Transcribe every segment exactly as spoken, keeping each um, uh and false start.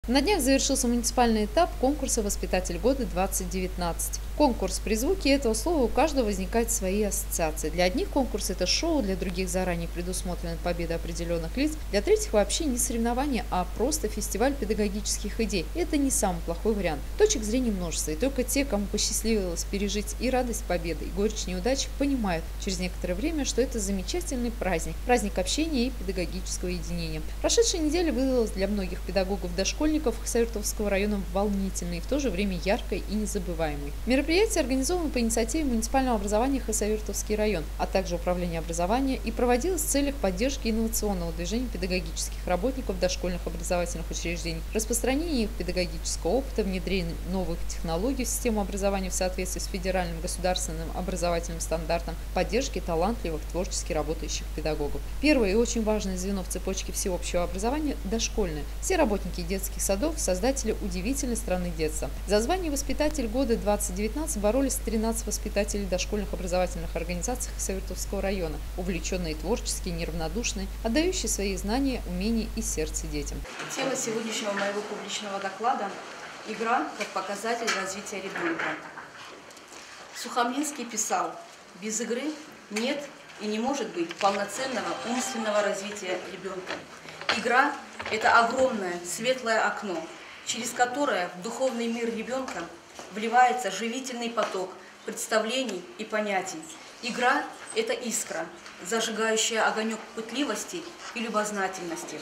На днях завершился муниципальный этап конкурса «Воспитатель года-двадцать девятнадцать». Конкурс. При звуке этого слова у каждого возникают свои ассоциации. Для одних конкурс – это шоу, для других заранее предусмотрена победа определенных лиц, для третьих вообще не соревнование, а просто фестиваль педагогических идей. И это не самый плохой вариант. Точек зрения множество, и только те, кому посчастливилось пережить и радость победы, и горечь неудач, понимают через некоторое время, что это замечательный праздник, праздник общения и педагогического единения. Прошедшая неделя выдалась для многих педагогов-дошкольников Хасавюртовского района волнительной и в то же время яркой и незабываемой. Мероприятие организовано по инициативе муниципального образования Хасавюртовский район, а также Управления образования, и проводилось в целях поддержки инновационного движения педагогических работников дошкольных образовательных учреждений, распространения их педагогического опыта, внедрения новых технологий в систему образования в соответствии с федеральным государственным образовательным стандартом, поддержки талантливых, творчески работающих педагогов. Первое и очень важное звено в цепочке всеобщего образования – дошкольное. Все работники детских садов – создатели удивительной страны детства. За звание «Воспитатель года-двадцать девятнадцать» боролись тринадцать воспитателей дошкольных образовательных организаций Хасавюртовского района, увлеченные творчески, неравнодушные, отдающие свои знания, умения и сердце детям. Тема сегодняшнего моего публичного доклада – игра как показатель развития ребенка. Сухомлинский писал: без игры нет и не может быть полноценного умственного развития ребенка. Игра – это огромное светлое окно, через которое в духовный мир ребенка вливается живительный поток представлений и понятий. Игра – это искра, зажигающая огонек пытливости и любознательности.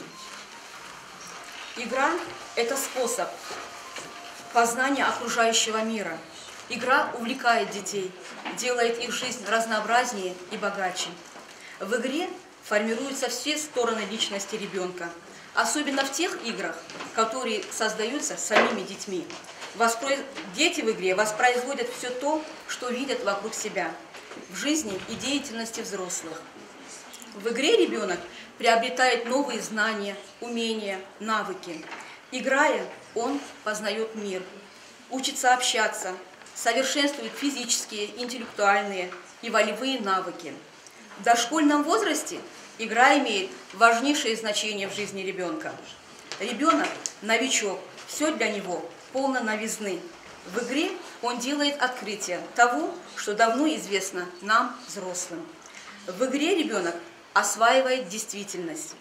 Игра – это способ познания окружающего мира. Игра увлекает детей, делает их жизнь разнообразнее и богаче. В игре формируются все стороны личности ребенка, особенно в тех играх, которые создаются самими детьми. Воспро... Дети в игре воспроизводят все то, что видят вокруг себя, в жизни и деятельности взрослых. В игре ребенок приобретает новые знания, умения, навыки. Играя, он познает мир, учится общаться, совершенствует физические, интеллектуальные и волевые навыки. В дошкольном возрасте игра имеет важнейшее значение в жизни ребенка. Ребенок – новичок, все для него полно новизны. В игре он делает открытие того, что давно известно нам, взрослым. В игре ребенок осваивает действительность.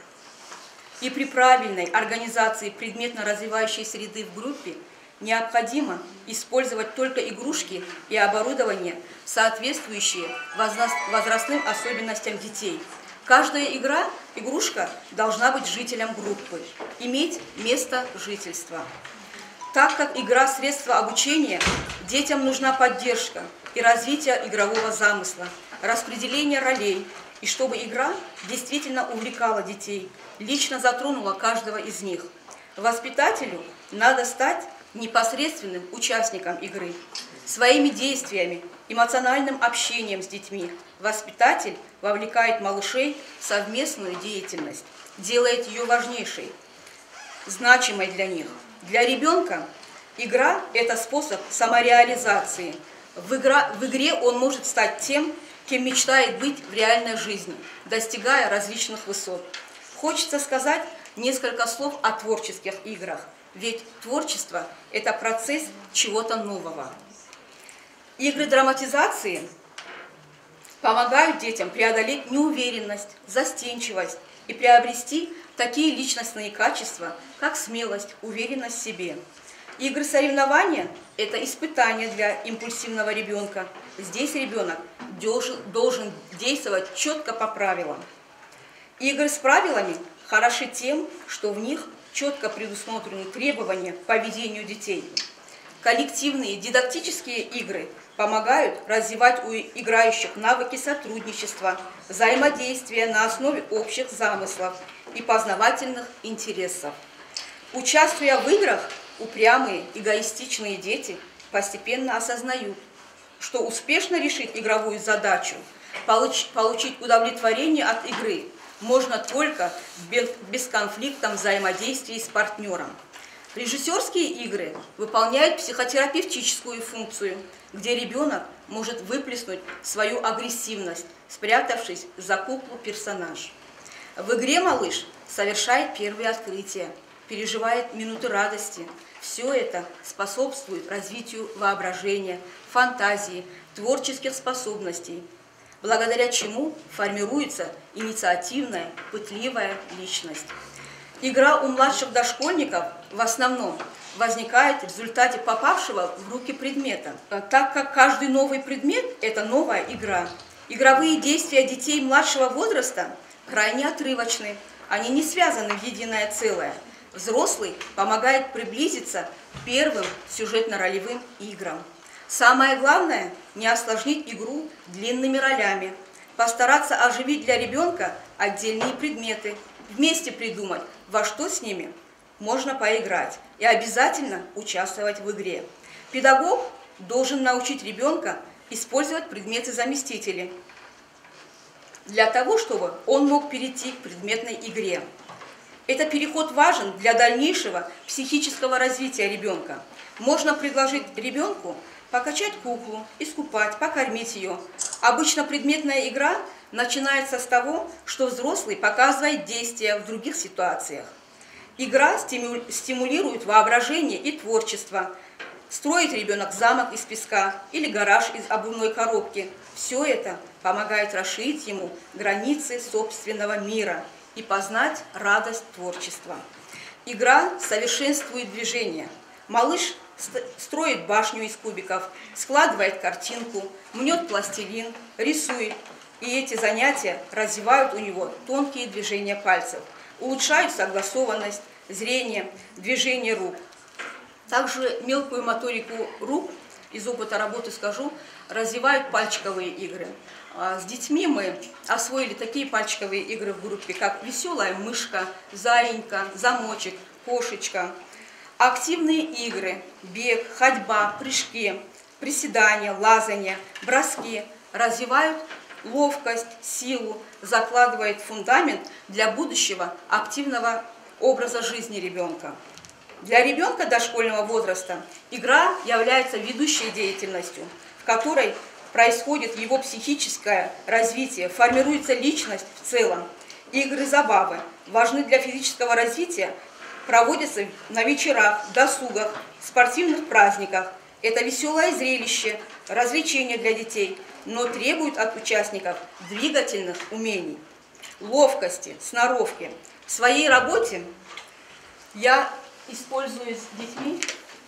И при правильной организации предметно-развивающей среды в группе необходимо использовать только игрушки и оборудование, соответствующие возрастным особенностям детей. Каждая игра, игрушка должна быть жителем группы, иметь место жительства. Так как игра – средство обучения, детям нужна поддержка и развитие игрового замысла, распределение ролей, и чтобы игра действительно увлекала детей, лично затронула каждого из них. Воспитателю надо стать непосредственным участником игры. Своими действиями, эмоциональным общением с детьми воспитатель вовлекает малышей в совместную деятельность, делает ее важнейшей, значимой для них. Для ребенка игра – это способ самореализации. В, игра, в игре он может стать тем, кем мечтает быть в реальной жизни, достигая различных высот. Хочется сказать несколько слов о творческих играх, ведь творчество – это процесс чего-то нового. Игры драматизации помогают детям преодолеть неуверенность, застенчивость и приобрести такие личностные качества, как смелость, уверенность в себе. Игры соревнования – это испытание для импульсивного ребенка. Здесь ребенок должен, должен действовать четко по правилам. Игры с правилами хороши тем, что в них четко предусмотрены требования к поведению детей. Коллективные дидактические игры помогают развивать у играющих навыки сотрудничества, взаимодействия на основе общих замыслов и познавательных интересов. Участвуя в играх, упрямые, эгоистичные дети постепенно осознают, что успешно решить игровую задачу, получить удовлетворение от игры можно только в бесконфликтном взаимодействии с партнером. Режиссерские игры выполняют психотерапевтическую функцию, где ребенок может выплеснуть свою агрессивность, спрятавшись за куклу персонаж. В игре малыш совершает первые открытия, переживает минуты радости. Все это способствует развитию воображения, фантазии, творческих способностей, благодаря чему формируется инициативная, пытливая личность. Игра у младших дошкольников в основном возникает в результате попавшего в руки предмета. Так как каждый новый предмет – это новая игра, игровые действия детей младшего возраста крайне отрывочны, они не связаны в единое целое. Взрослый помогает приблизиться к первым сюжетно-ролевым играм. Самое главное – не осложнить игру длинными ролями, постараться оживить для ребенка отдельные предметы, вместе придумать, во что с ними можно поиграть, и обязательно участвовать в игре. Педагог должен научить ребенка использовать предметы-заместители для того, чтобы он мог перейти к предметной игре. Этот переход важен для дальнейшего психического развития ребенка. Можно предложить ребенку покачать куклу, искупать, покормить ее. Обычно предметная игра начинается с того, что взрослый показывает действия в других ситуациях. Игра стимулирует воображение и творчество. Строит ребенок замок из песка или гараж из обувной коробки. Все это помогает расширить ему границы собственного мира и познать радость творчества. Игра совершенствует движение. Малыш строит башню из кубиков, складывает картинку, мнет пластилин, рисует. И эти занятия развивают у него тонкие движения пальцев, улучшают согласованность, зрение, движение рук. Также мелкую моторику рук, из опыта работы скажу, развивают пальчиковые игры. С детьми мы освоили такие пальчиковые игры в группе, как «Веселая мышка», «Заинька», «Замочек», «Кошечка». Активные игры – бег, ходьба, прыжки, приседания, лазанье, броски – развивают ловкость, силу, закладывает фундамент для будущего активного образа жизни ребенка. Для ребенка дошкольного возраста игра является ведущей деятельностью, в которой происходит его психическое развитие, формируется личность в целом. Игры-забавы важны для физического развития, проводятся на вечерах, досугах, спортивных праздниках. Это веселое зрелище, развлечение для детей, но требует от участников двигательных умений, ловкости, сноровки. В своей работе я использую с детьми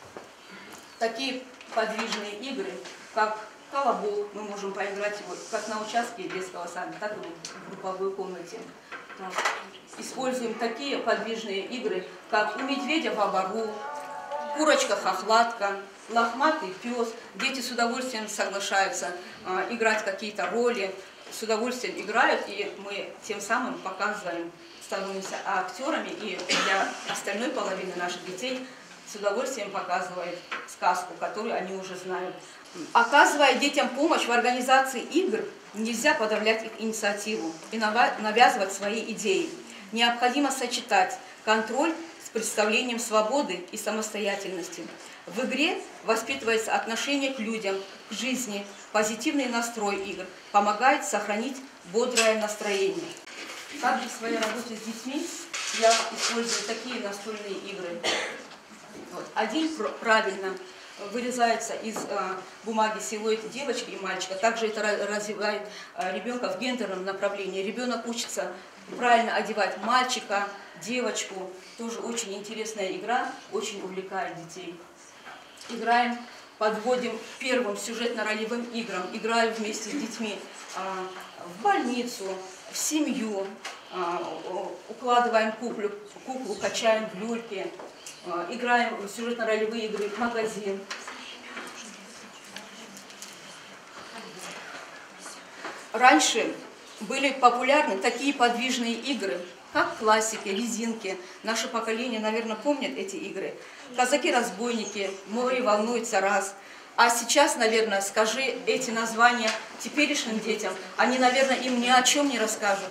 такие подвижные игры, как колобок, мы можем поиграть его как на участке детского сада, так и в групповой комнате. Используем такие подвижные игры, как у медведя в бору, курочка-хохлатка, лохматый пес. Дети с удовольствием соглашаются а, играть какие-то роли, с удовольствием играют, и мы тем самым показываем, становимся актерами, и для остальной половины наших детей с удовольствием показывает сказку, которую они уже знают. Оказывая детям помощь в организации игр, нельзя подавлять их инициативу и навязывать свои идеи. Необходимо сочетать контроль с представлением свободы и самостоятельности. В игре воспитывается отношение к людям, к жизни, позитивный настрой игр, помогает сохранить бодрое настроение. Также в своей работе с детьми я использую такие настольные игры. Вот. Один правильно вырезается из э, бумаги силуэт девочки и мальчика. Также это развивает э, ребенка в гендерном направлении. Ребенок учится правильно одевать мальчика, девочку. Тоже очень интересная игра, очень увлекает детей. Играем, подводим к первым сюжетно-ролевым играм. Играем вместе с детьми э, в больницу, в семью. Э, укладываем куклу, куклу, качаем в люльке. Играем в сюжетно-ролевые игры в магазин. Раньше были популярны такие подвижные игры, как классики, резинки. Наше поколение, наверное, помнит эти игры. Казаки-разбойники, море волнуется раз. А сейчас, наверное, скажи эти названия теперешним детям, они, наверное, им ни о чем не расскажут.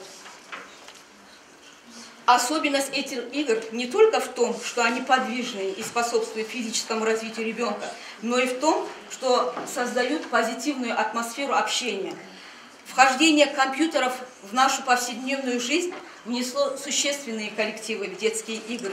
Особенность этих игр не только в том, что они подвижные и способствуют физическому развитию ребенка, но и в том, что создают позитивную атмосферу общения. Вхождение компьютеров в нашу повседневную жизнь внесло существенные коррективы в детские игры.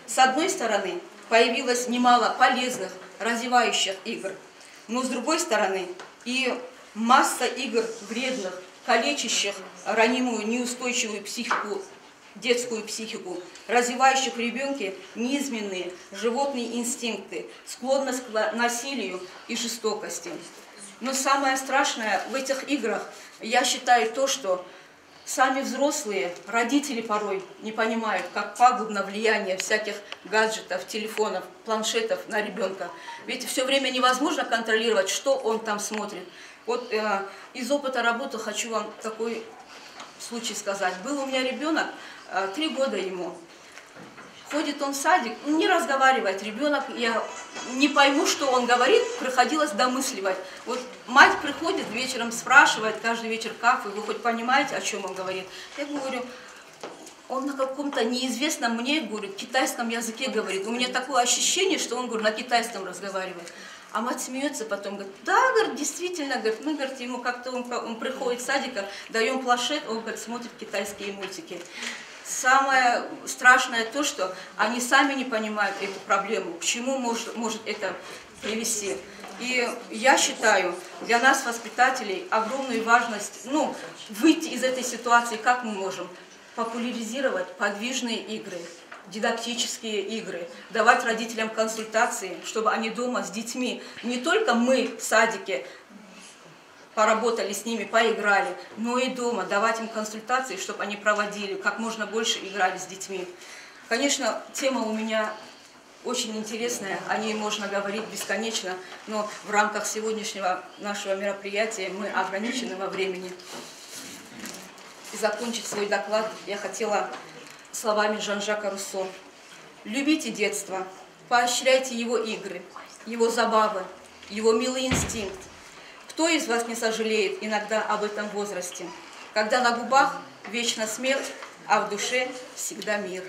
С одной стороны, появилось немало полезных, развивающих игр, но с другой стороны и масса игр вредных, калечащих ранимую, неустойчивую психику, детскую психику, развивающих в ребенке низменные животные инстинкты, склонность к насилию и жестокости. Но самое страшное в этих играх, я считаю, то, что сами взрослые, родители порой не понимают, как пагубно влияние всяких гаджетов, телефонов, планшетов на ребенка. Ведь все время невозможно контролировать, что он там смотрит. Вот э, из опыта работы хочу вам такой случай сказать. Был у меня ребенок, э, три года ему. Ходит он в садик, не разговаривает ребенок, я не пойму, что он говорит, приходилось домысливать. Вот мать приходит вечером, спрашивает каждый вечер, как вы, вы хоть понимаете, о чем он говорит? Я говорю, он на каком-то неизвестном мне, говорю, китайском языке говорит. У меня такое ощущение, что он, говорю, на китайском разговаривает. А мать смеется потом, говорит, да, говорит, действительно, говорит, мы, говорит, ему как-то, он, он приходит с садика, даем планшет, он, говорит, смотрит китайские мультики. Самое страшное то, что они сами не понимают эту проблему, к чему может, может это привести. И я считаю, для нас, воспитателей, огромную важность, ну, выйти из этой ситуации, как мы можем, популяризировать подвижные игры, дидактические игры, давать родителям консультации, чтобы они дома с детьми, не только мы в садике, поработали с ними, поиграли, но и дома давать им консультации, чтобы они проводили, как можно больше играли с детьми. Конечно, тема у меня очень интересная, о ней можно говорить бесконечно, но в рамках сегодняшнего нашего мероприятия мы ограничены во времени. И закончить свой доклад я хотела словами Жан-Жака Руссо. Любите детство, поощряйте его игры, его забавы, его милый инстинкт. Кто из вас не сожалеет иногда об этом возрасте, когда на губах вечно смерть, а в душе всегда мир?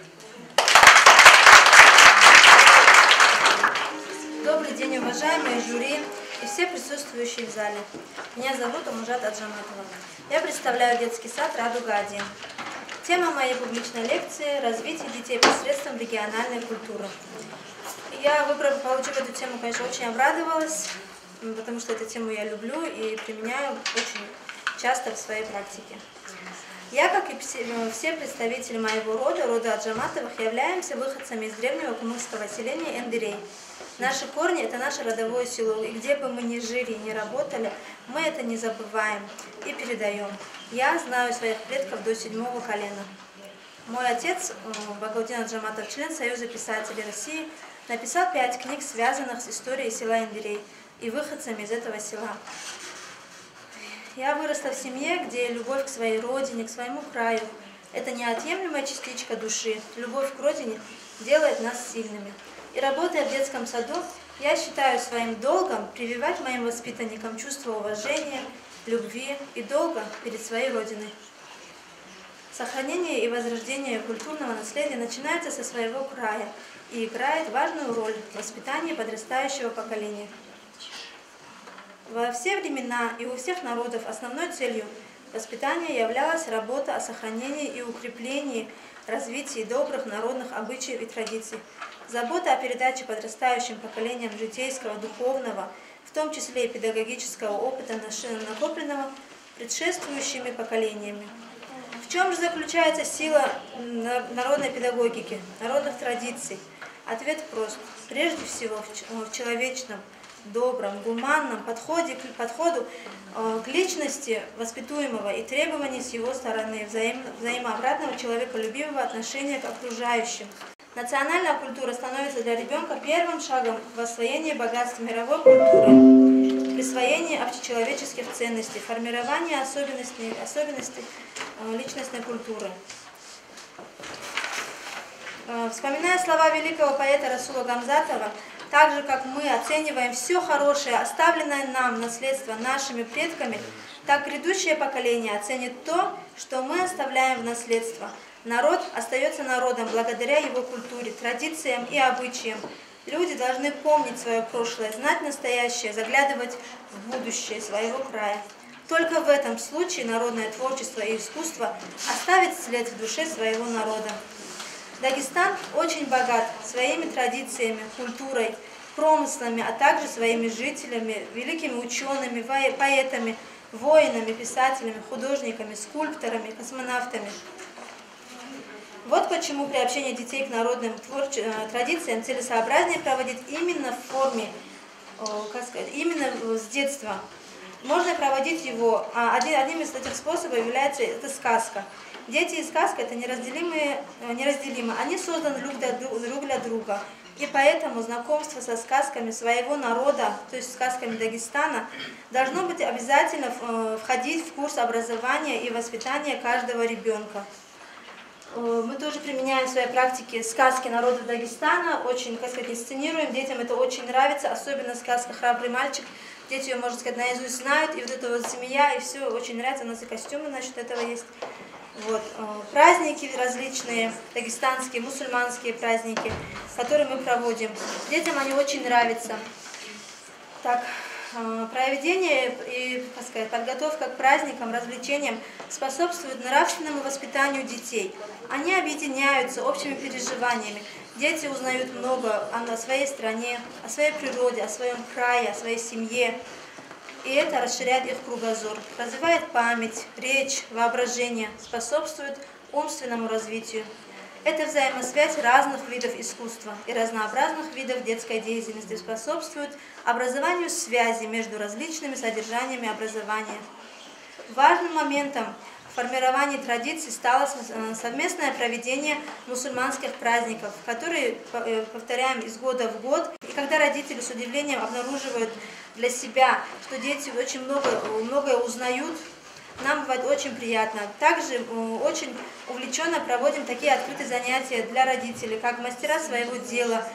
Добрый день, уважаемые жюри и все присутствующие в зале. Меня зовут Умужат Аджаматова. Я представляю детский сад «Радуга-один». Тема моей публичной лекции – развитие детей посредством региональной культуры. Я, выбрав, получив эту тему, конечно, очень обрадовалась, потому что эту тему я люблю и применяю очень часто в своей практике. Я, как и все представители моего рода, рода Аджаматовых, являемся выходцами из древнего кумыкского селения Эндерей. Наши корни – это наше родовое село, и где бы мы ни жили и ни работали, мы это не забываем и передаем. Я знаю своих предков до седьмого колена. Мой отец, Багаудин Аджаматов, член Союза писателей России, написал пять книг, связанных с историей села Эндерей и выходцами из этого села. Я выросла в семье, где любовь к своей родине, к своему краю – это неотъемлемая частичка души. Любовь к родине делает нас сильными. И работая в детском саду, я считаю своим долгом прививать моим воспитанникам чувство уважения, любви и долга перед своей родиной. Сохранение и возрождение культурного наследия начинается со своего края и играет важную роль в воспитании подрастающего поколения. Во все времена и у всех народов основной целью воспитания являлась работа о сохранении и укреплении, развитии добрых народных обычаев и традиций, забота о передаче подрастающим поколениям житейского, духовного, в том числе и педагогического опыта, накопленного предшествующими поколениями. В чем же заключается сила народной педагогики, народных традиций? Ответ прост. Прежде всего в человечном, добром, гуманном подходе к подходу э, к личности воспитуемого и требований с его стороны взаим, взаимообратного человеколюбивого отношения к окружающим. Национальная культура становится для ребенка первым шагом в освоении богатств мировой культуры, присвоении общечеловеческих ценностей, формировании особенностей, особенностей э, личностной культуры. Э, вспоминая слова великого поэта Расула Гамзатова, так же, как мы оцениваем все хорошее, оставленное нам наследство нашими предками, так грядущее поколение оценит то, что мы оставляем в наследство. Народ остается народом благодаря его культуре, традициям и обычаям. Люди должны помнить свое прошлое, знать настоящее, заглядывать в будущее своего края. Только в этом случае народное творчество и искусство оставит след в душе своего народа. Дагестан очень богат своими традициями, культурой, промыслами, а также своими жителями, великими учеными, поэтами, воинами, писателями, художниками, скульпторами, космонавтами. Вот почему приобщение детей к народным творче... традициям целесообразнее проводить именно в форме, как сказать, именно с детства. Можно проводить его, один, одним из этих способов является это сказка. Дети и сказка это неразделимые, неразделимы, они созданы друг для, друг для друга. И поэтому знакомство со сказками своего народа, то есть сказками Дагестана, должно быть обязательно входить в курс образования и воспитания каждого ребенка. Мы тоже применяем в своей практике сказки народа Дагестана, очень, как сказать, инсценируем, детям это очень нравится, особенно сказка «Храбрый мальчик». Дети ее, можно сказать, наизусть знают, и вот эта вот семья, и все очень нравится, у нас и костюмы насчет этого есть. Вот. Праздники различные, дагестанские, мусульманские праздники, которые мы проводим. Детям они очень нравятся. Так, проведение и, так сказать, подготовка к праздникам, развлечениям способствует нравственному воспитанию детей. Они объединяются общими переживаниями. Дети узнают много о своей стране, о своей природе, о своем крае, о своей семье. И это расширяет их кругозор, развивает память, речь, воображение, способствует умственному развитию. Это взаимосвязь разных видов искусства и разнообразных видов детской деятельности способствует образованию связи между различными содержаниями образования. Важным моментом в формировании традиций стало совместное проведение мусульманских праздников, которые повторяем из года в год. И когда родители с удивлением обнаруживают для себя, что дети очень много, многое узнают, нам бывает очень приятно. Также очень увлеченно проводим такие открытые занятия для родителей, как мастера своего дела,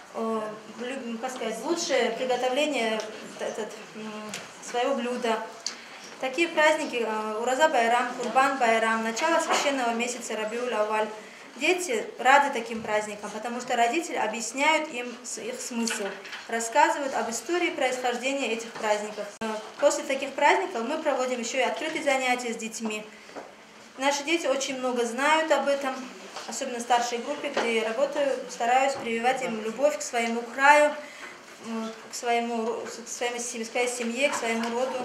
как сказать, лучшее приготовление этот, своего блюда. Такие праздники Ураза Байрам, Курбан Байрам, начало священного месяца Рабиуль Авваль. Дети рады таким праздникам, потому что родители объясняют им их смысл, рассказывают об истории происхождения этих праздников. После таких праздников мы проводим еще и открытые занятия с детьми. Наши дети очень много знают об этом, особенно в старшей группе, где я работаю, стараюсь прививать им любовь к своему краю, к, своему, к своей, к своей семье, к своему роду.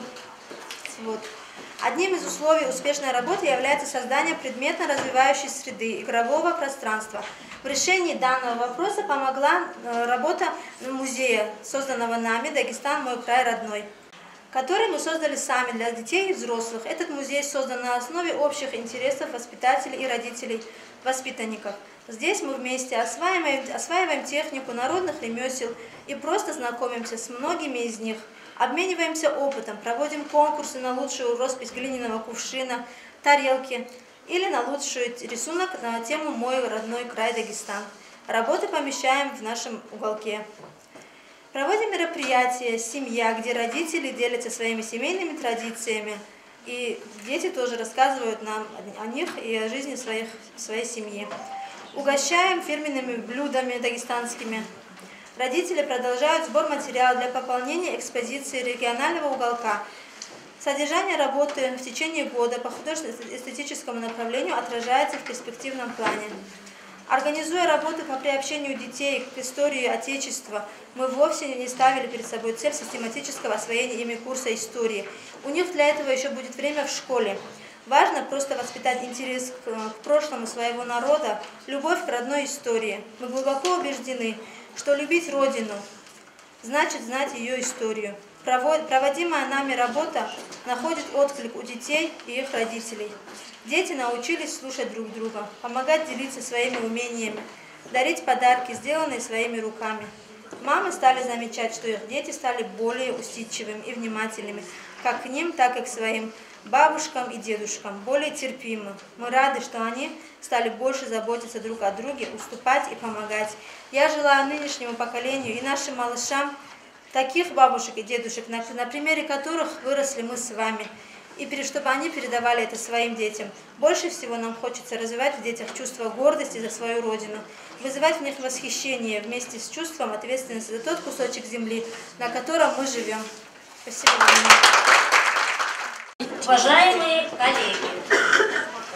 Вот. Одним из условий успешной работы является создание предметно-развивающей среды, игрового пространства. В решении данного вопроса помогла работа музея, созданного нами «Дагестан. Мой край родной», который мы создали сами для детей и взрослых. Этот музей создан на основе общих интересов воспитателей и родителей, воспитанников. Здесь мы вместе осваиваем, осваиваем технику народных ремесел и просто знакомимся с многими из них. Обмениваемся опытом, проводим конкурсы на лучшую роспись глиняного кувшина, тарелки или на лучший рисунок на тему «Мой родной край Дагестан». Работы помещаем в нашем уголке. Проводим мероприятия «Семья», где родители делятся своими семейными традициями, и дети тоже рассказывают нам о них и о жизни своих, своей семьи. Угощаем фирменными блюдами дагестанскими. Родители продолжают сбор материала для пополнения экспозиции регионального уголка. Содержание работы в течение года по художественно-эстетическому направлению отражается в перспективном плане. Организуя работы по приобщению детей к истории Отечества, мы вовсе не ставили перед собой цель систематического освоения ими курса истории. У них для этого еще будет время в школе. Важно просто воспитать интерес к, к прошлому своего народа, любовь к родной истории. Мы глубоко убеждены, что любить Родину значит знать ее историю. Проводимая нами работа находит отклик у детей и их родителей. Дети научились слушать друг друга, помогать делиться своими умениями, дарить подарки, сделанные своими руками. Мамы стали замечать, что их дети стали более усидчивыми и внимательными, как к ним, так и к своим бабушкам и дедушкам, более терпимы. Мы рады, что они стали больше заботиться друг о друге, уступать и помогать. Я желаю нынешнему поколению и нашим малышам таких бабушек и дедушек, на, на примере которых выросли мы с вами, и чтобы они передавали это своим детям. Больше всего нам хочется развивать в детях чувство гордости за свою родину, вызывать в них восхищение вместе с чувством ответственности за тот кусочек земли, на котором мы живем. Спасибо. Уважаемые коллеги,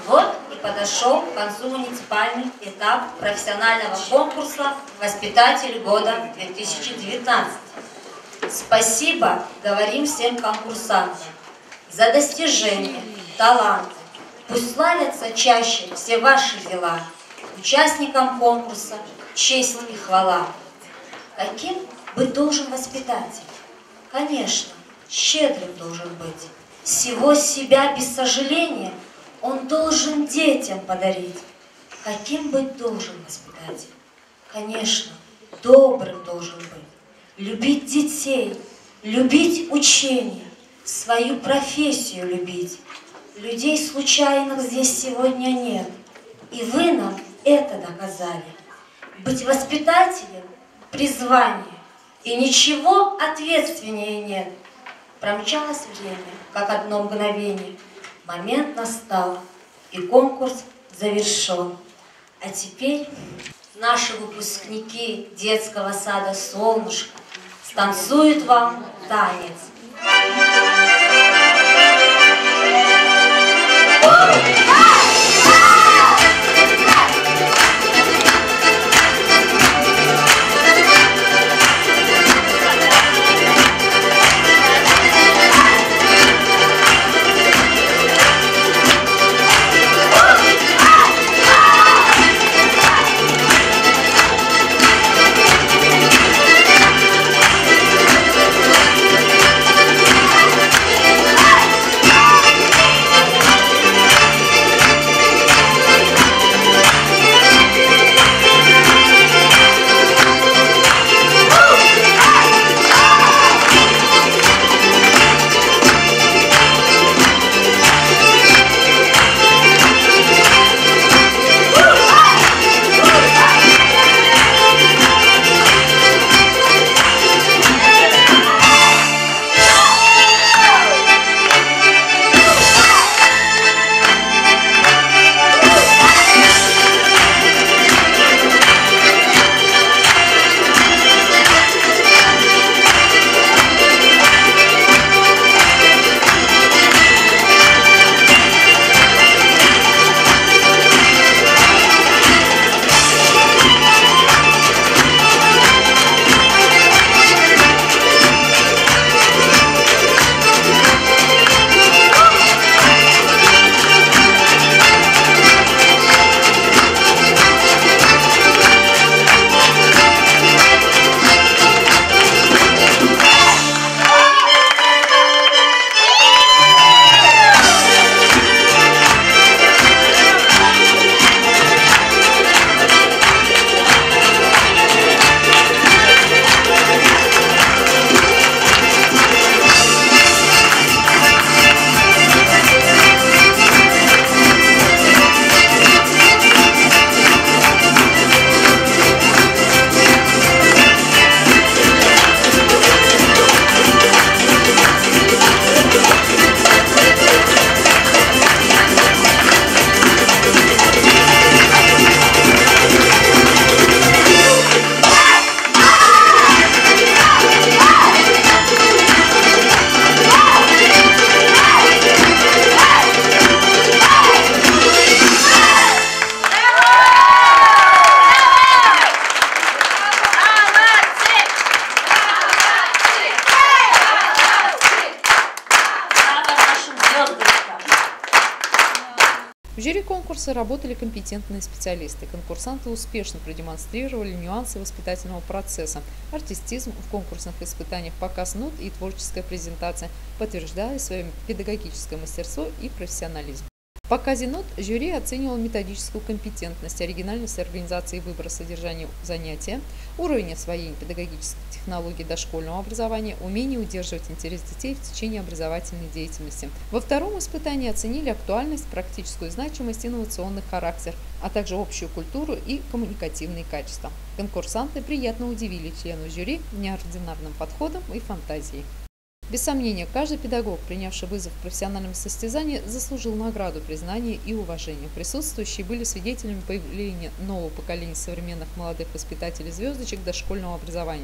Вот и подошел к концу муниципальный этап профессионального конкурса «Воспитатель года две тысячи девятнадцать». Спасибо говорим всем конкурсантам за достижения, талант. Пусть славятся чаще все ваши дела. Участникам конкурса честь и хвала. Каким быть должен воспитатель? Конечно, щедрым должен быть. Всего себя без сожаления он должен детям подарить. Каким быть должен воспитатель? Конечно, добрым должен быть. Любить детей, любить учение, свою профессию любить. Людей случайных здесь сегодня нет, и вы нам это доказали. Быть воспитателем – призвание, и ничего ответственнее нет. Промчалось время, как одно мгновение. Момент настал, и конкурс завершен. А теперь наши выпускники детского сада «Солнышко» станцуют вам танец. В жюри конкурса работали компетентные специалисты. Конкурсанты успешно продемонстрировали нюансы воспитательного процесса. Артистизм в конкурсных испытаниях, показ нот и творческая презентация подтверждали свое педагогическое мастерство и профессионализм. В показе нот жюри оценивало методическую компетентность, оригинальность организации и выбора содержания занятия, уровень освоения педагогических технологий дошкольного образования, умение удерживать интерес детей в течение образовательной деятельности. Во втором испытании оценили актуальность, практическую значимость, инновационный характер, а также общую культуру и коммуникативные качества. Конкурсанты приятно удивили членов жюри неординарным подходом и фантазией. Без сомнения, каждый педагог, принявший вызов в профессиональном состязании, заслужил награду, признания и уважения. Присутствующие были свидетелями появления нового поколения современных молодых воспитателей звездочек дошкольного образования.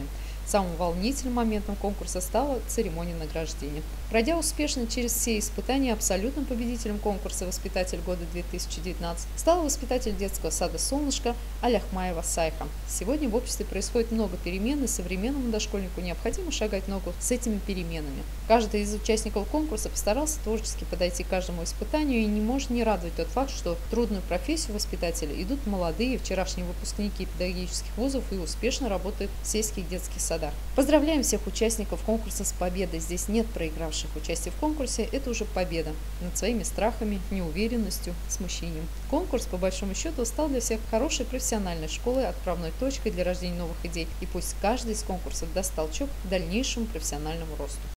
Самым волнительным моментом конкурса стала церемония награждения. Пройдя успешно через все испытания, абсолютным победителем конкурса «Воспитатель года две тысячи девятнадцать» стала воспитатель детского сада «Солнышко» Аляхмаева Сайха. Сегодня в обществе происходит много перемен, и современному дошкольнику необходимо шагать ногу с этими переменами. Каждый из участников конкурса постарался творчески подойти к каждому испытанию, и не может не радовать тот факт, что в трудную профессию воспитателя идут молодые, вчерашние выпускники педагогических вузов и успешно работают в сельских детских садах. Поздравляем всех участников конкурса с победой. Здесь нет проигравших. Участие в конкурсе – это уже победа над своими страхами, неуверенностью, смущением. Конкурс, по большому счету, стал для всех хорошей профессиональной школой, отправной точкой для рождения новых идей. И пусть каждый из конкурсов даст толчок к дальнейшему профессиональному росту.